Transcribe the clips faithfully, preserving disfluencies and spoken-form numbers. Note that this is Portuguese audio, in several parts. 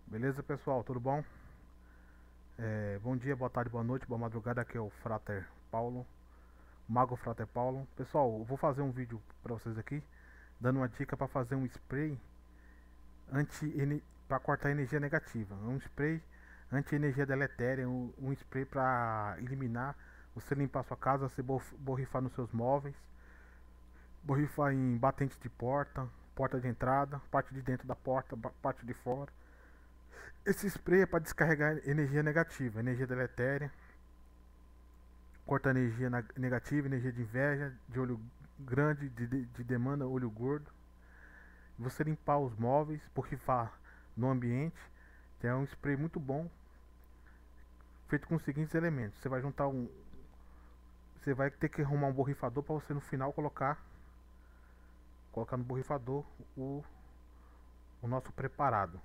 Beleza, pessoal? Tudo bom? É, bom dia, boa tarde, boa noite, boa madrugada. Aqui é o Frater Paulo, Mago Frater Paulo. Pessoal, eu vou fazer um vídeo para vocês aqui, dando uma dica para fazer um spray anti para cortar energia negativa. Um spray anti-energia deletéria, um, um spray para eliminar, você limpar sua casa, você borrifar nos seus móveis, borrifar em batente de porta, porta de entrada, parte de dentro da porta, parte de fora. Esse spray é para descarregar energia negativa, energia deletéria, corta energia negativa, energia de inveja, de olho grande, de, de, de demanda, olho gordo. Você limpar os móveis, borrifar no ambiente. É um spray muito bom, feito com os seguintes elementos. Você vai juntar um, você vai ter que arrumar um borrifador para você no final colocar, colocar no borrifador o, o nosso preparado,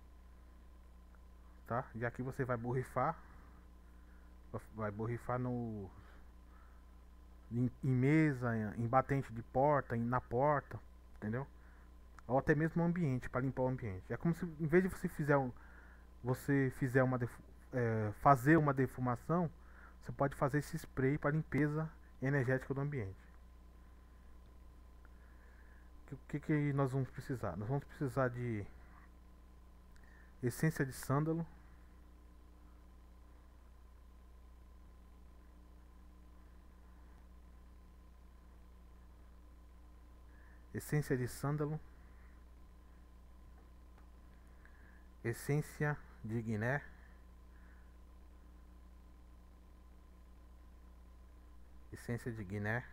tá? E aqui você vai borrifar, vai borrifar no em, em mesa, em, em batente de porta, em, na porta, entendeu? Ou até mesmo no ambiente, para limpar o ambiente. É como se, em vez de você fizer um, você fizer uma é, fazer uma defumação, você pode fazer esse spray para limpeza energética do ambiente. O que, que nós vamos precisar? Nós vamos precisar de essência de sândalo, essência de sândalo, essência de guiné, essência de guiné,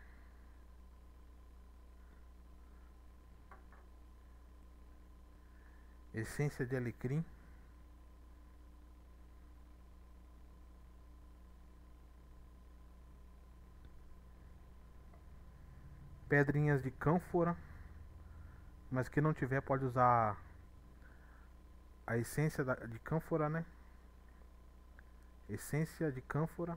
essência de alecrim, pedrinhas de cânfora, mas que não tiver pode usar a essência de cânfora, né? Essência de cânfora,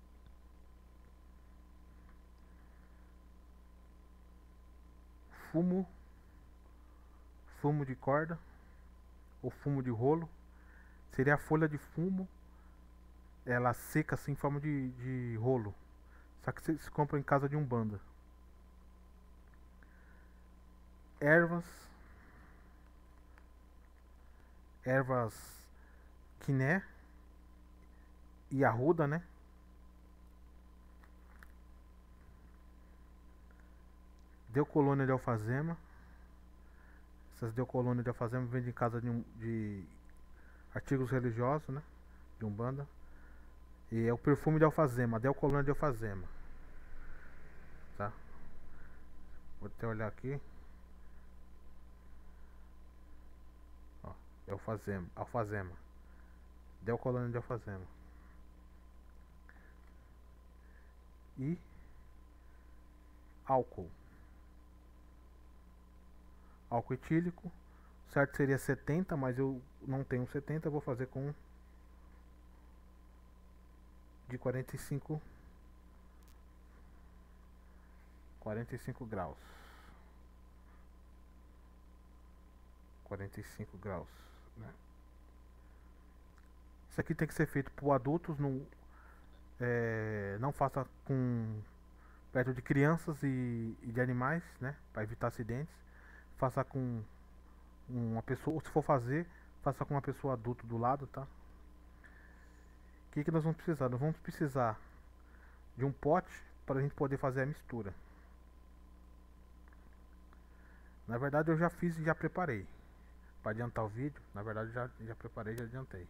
fumo, fumo de corda ou fumo de rolo. Seria a folha de fumo, ela seca assim em forma de, de rolo, só que se compra em casa de umbanda. Ervas, ervas quiné e arruda, né? Deucolônia de alfazema. Essas deucolônias de alfazema vendem em casa de, um, de artigos religiosos, né? De umbanda. E é o perfume de alfazema, deucolônia de alfazema, tá? Vou até olhar aqui. Ó, é alfazema, alfazema. Deucolônia de alfazema. E álcool. Álcool etílico. Certo seria setenta, mas eu não tenho setenta, eu vou fazer com de quarenta e cinco quarenta e cinco graus. quarenta e cinco graus, né? Isso aqui tem que ser feito por adultos, não, é, não faça com perto de crianças e, e de animais, né? Para evitar acidentes. Faça com uma pessoa, ou se for fazer, faça com uma pessoa adulta do lado, tá? O que, que nós vamos precisar? Nós vamos precisar de um pote para a gente poder fazer a mistura. Na verdade eu já fiz e já preparei. Para adiantar o vídeo, na verdade já, já preparei e já adiantei.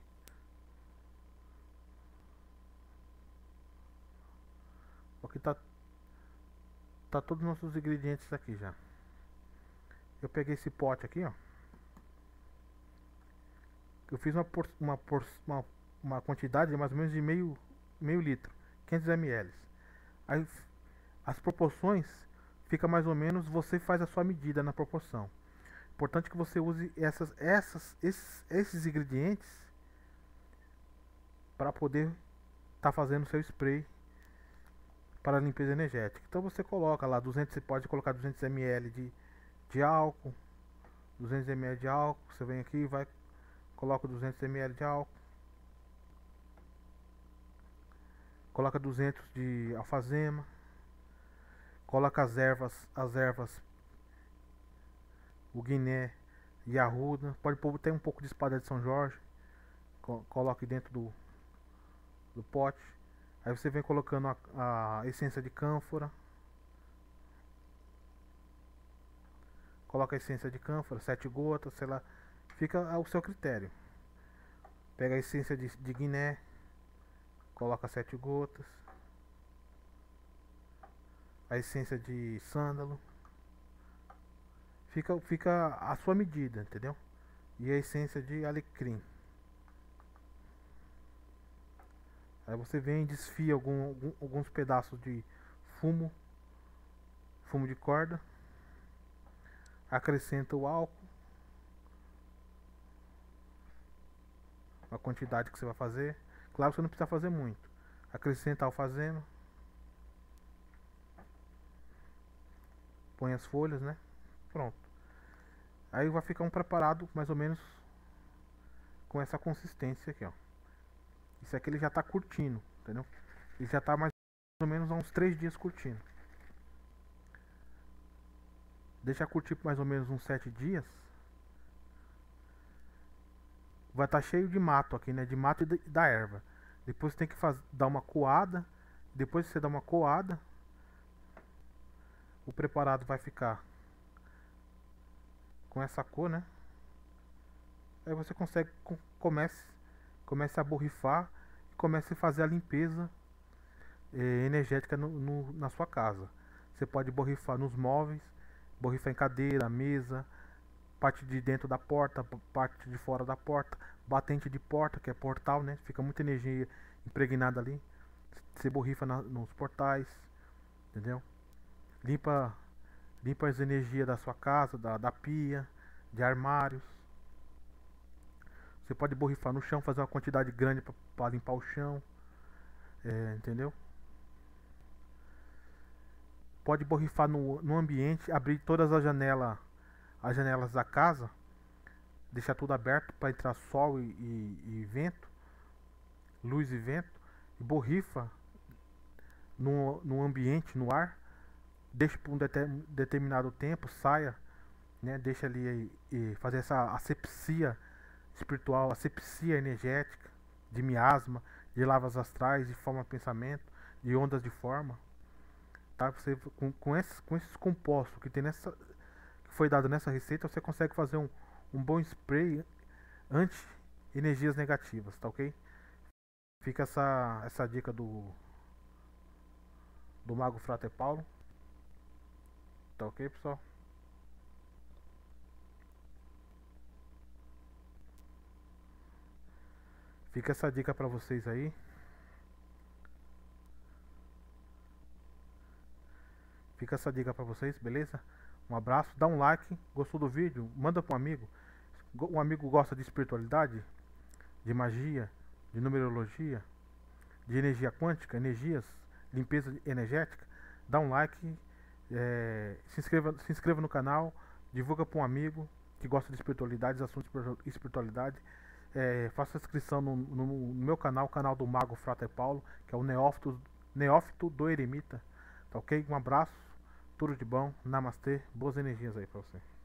Aqui tá, tá todos os nossos ingredientes aqui já. Eu peguei esse pote aqui, ó. Eu fiz uma, por, uma, por, uma, uma quantidade de mais ou menos de meio, meio litro, quinhentos mililitros. Aí as proporções fica mais ou menos, você faz a sua medida na proporção. Importante que você use essas, essas, esses, esses ingredientes para poder estar tá fazendo seu spray para limpeza energética. Então você coloca lá duzentos, você pode colocar duzentos mililitros de, de álcool, duzentos mililitros de álcool. Você vem aqui e vai Coloca duzentos mililitros de álcool. Coloca duzentos de alfazema. Coloca as ervas, as ervas, o guiné e a arruda. Pode pôr até um pouco de espada de São Jorge. Coloque dentro do, do pote. Aí você vem colocando a, a essência de cânfora. Coloca a essência de cânfora, sete gotas, sei lá. Fica ao seu critério. Pega a essência de, de guiné. Coloca sete gotas. A essência de sândalo. Fica, fica a sua medida, entendeu? E a essência de alecrim. Aí você vem e desfia algum, algum, alguns pedaços de fumo. Fumo de corda. Acrescenta o álcool. A quantidade que você vai fazer. Claro que você não precisa fazer muito. Acrescenta a alfazema. Põe as folhas, né? Pronto. Aí vai ficar um preparado mais ou menos com essa consistência aqui, ó. Isso aqui ele já tá curtindo, entendeu? Ele já tá mais ou menos há uns três dias curtindo. Deixa curtir por mais ou menos uns sete dias. Vai estar tá cheio de mato aqui, né? De mato e da erva. Depois você tem que faz, dar uma coada. Depois que você dá uma coada, o preparado vai ficar com essa cor, né? Aí você consegue comece comece a borrifar e comece a fazer a limpeza eh, energética no, no, na sua casa. Você pode borrifar nos móveis, borrifar em cadeira, mesa, parte de dentro da porta, parte de fora da porta, batente de porta, que é portal, né? Fica muita energia impregnada ali. Você borrifa na, nos portais, entendeu? Limpa, limpa as energias da sua casa, da, da pia, de armários. Você pode borrifar no chão, fazer uma quantidade grande para limpar o chão, é, entendeu? Pode borrifar no, no ambiente, abrir todas as janelas, as janelas da casa, deixar tudo aberto para entrar sol e, e, e vento, luz e vento, e borrifa no, no ambiente, no ar, deixa por um determinado tempo, saia, né, deixa ali e, e fazer essa asepsia espiritual, asepsia energética, de miasma, de lavas astrais, de forma de pensamento, de ondas de forma. Tá? Você, com, com, esses, com esses compostos que tem nessa, que foi dado nessa receita, você consegue fazer um, um bom spray anti energias negativas, tá ok? Fica essa, essa dica do do Mago Frater Paulo, tá ok, pessoal? Fica essa dica pra vocês aí. Fica essa dica pra vocês, beleza? Um abraço, dá um like, gostou do vídeo? Manda para um amigo. Um amigo gosta de espiritualidade, de magia, de numerologia, de energia quântica, energias, limpeza energética. Dá um like, é, se, inscreva, se inscreva no canal, divulga para um amigo que gosta de espiritualidade, assuntos de espiritualidade. É, faça inscrição no, no, no meu canal, o canal do Mago Frater Paulo, que é o Neófito, Neófito do Eremita. Tá ok? Um abraço, tudo de bom, namastê, boas energias aí pra você.